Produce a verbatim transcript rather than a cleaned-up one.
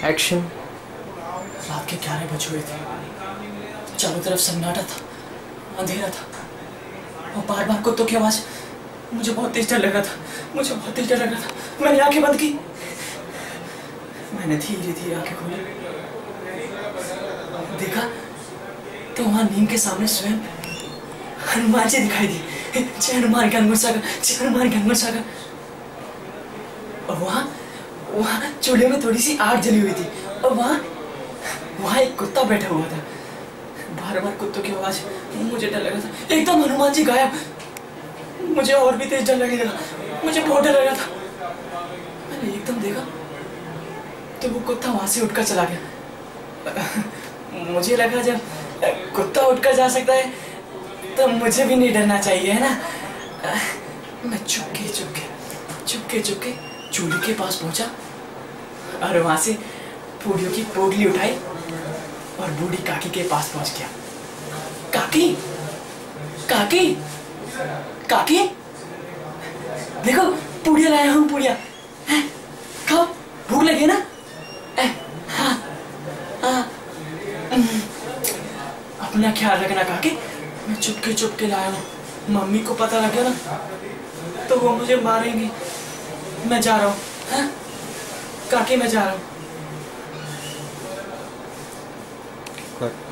Action. रात के ग्यारह बज हुए थे। चारों तरफ सन्नाटा था, अंधेरा था और बार बार कुत्तों की आवाज। मुझे बहुत तेज डर लग रहा था, मुझे बहुत तेज डर लग रहा था। मैंने आंखें बंद की, मैंने धीरे धीरे आंखें खोली, देखा तो वहां नीम के सामने स्वयं हनुमान जी दिखाई दी। जय हनुमान गंगोर सागर, जय हनुमान गंगोर सागर। और वहां वहां चूल्हे में थोड़ी सी आग जली हुई थी और वहां वहां एक कुत्ता बैठा हुआ था। बार बार कुत्तों की आवाज, मुझे डर लगा था। एकदम हनुमान जी गायब। मुझे और भी तेज डर लगने लगा, मुझे बहुत डर लगा था। मैंने एकदम देखा तो वो कुत्ता वहां से उठकर चला गया। मुझे लगा जब कुत्ता उठकर जा सकता है तो मुझे भी नहीं डरना चाहिए, है ना। मैं चुपके चुपके चुपके चुपके चूल्हे के पास पहुंचा और वहां से पूड़ियों की पोटली उठाई और बूढ़ी काकी के पास पहुंच गया। काकी, काकी, काकी, देखो पूड़िया लाया हूँ, पूड़िया खाओ, भूख लगी ना। ए, हाँ, हाँ, अपना ख्याल रखना काकी। मैं चुपके चुपके लाया हूँ, मम्मी को पता लग गया ना तो वो मुझे मारेंगी। मैं जा रहा हूँ, हाँ काकी, मैं जा रहा हूँ।